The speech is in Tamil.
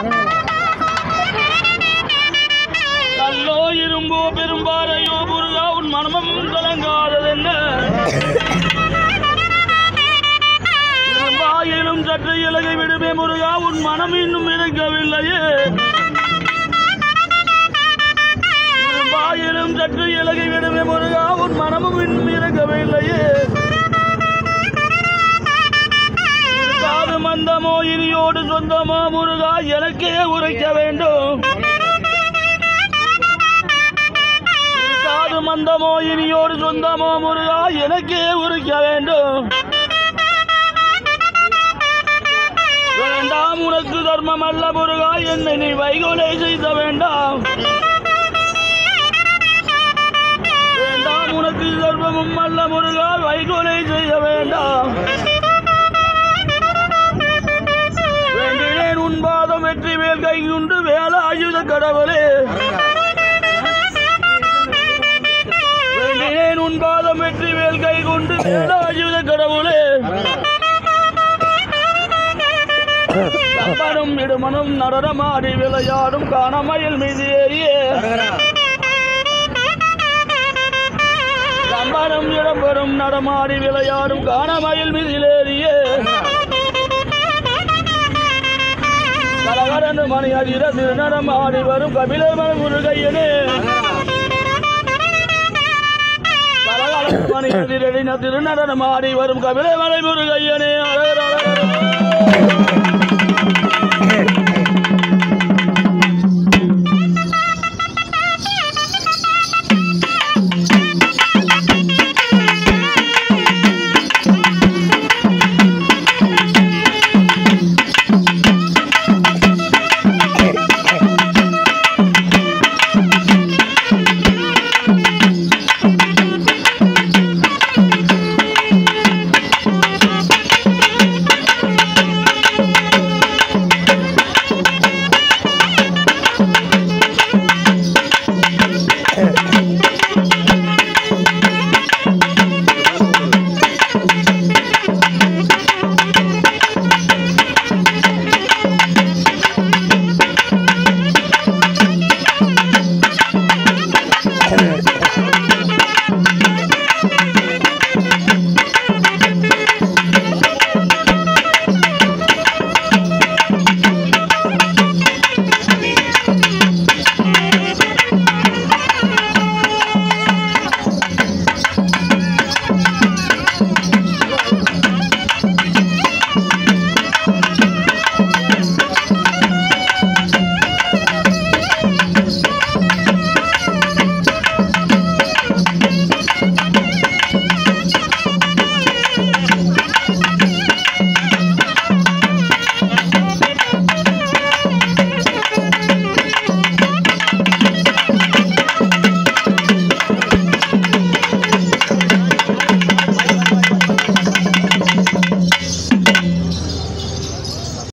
கல்லோ இரும்போ பெரும்பாறையோ முருகா உன் மனமும் கலங்காததென்ன இரும்பாயிலும் சற்று இலகை விடுமே முருகா உன் மனம் இன்னும் இருக்கவில்லையே இரும்பாயிலும் சற்று இலகை விடுமே முருகா உன் மனமும் இன்னும் இருக்கவில்லையே காது மந்தமோ இனியோடு சொந்தமோ முருகா எனக்கே உரைக்க வேண்டும் காது மந்தமோ இனியோடு சொந்தமோ முருகா எனக்கே உரைக்க வேண்டும் வேண்டாம் உனக்கு தர்மம் அல்ல முருகா என்னை நீ வைகோலை செய்த வேண்டாம் வேண்டாம் உனக்கு தர்மமும் அல்ல முருகா வைகோலை செய்ய வேண்டாம் வேண்டினேன் உன் பாதம் வெற்றி மேல் கையுண்டு வேலாயுத கடவுளே வேண்டினேன் உன் பாதம் வெற்றி மேல் கை கொண்டு வேலாயுத கடவுளே கம்பனும் இடுமனும் நடனமாடி விளையாடும் காணமயில் மீது ஏறியே கம்பனும் இடம்பெறும் நடமாடி விளையாடும் காணமயில் மீதில் ஏறியே கலகரந்து மணி அதிர திருநடமாடி வரும் கபிலமன முருகையனே கலகரந்து மணி அதிர திருநடமாடி வரும் கபிலமலை முருகையனே